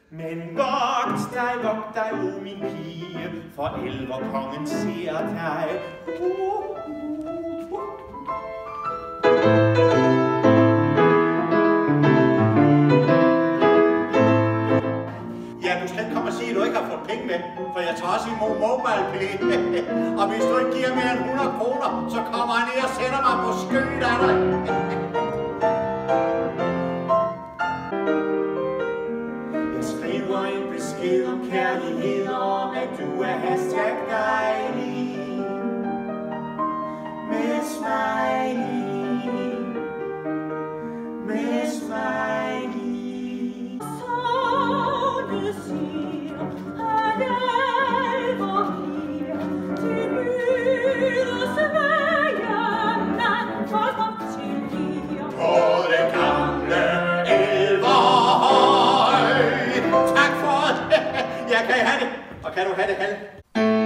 Men vogt dig, o min pige, for elverkongen ser dig. Ja, du skal ikke komme og sige, at du ikke har fået penge med, for jeg tager også imod MobilePay. Og hvis du ikke giver mere end 100 kroner, så kommer jeg ned og sætter mig på skødet af dig. Jeg skriver en besked om kærlighed, om at du er #dejlig. Med smiley. Med smiley. Siger, at Elverhøj til bydes vejen, folk op til lir. På det gamle Elverhøj. Tak for det. Jeg kan have det, og kan du have det halv?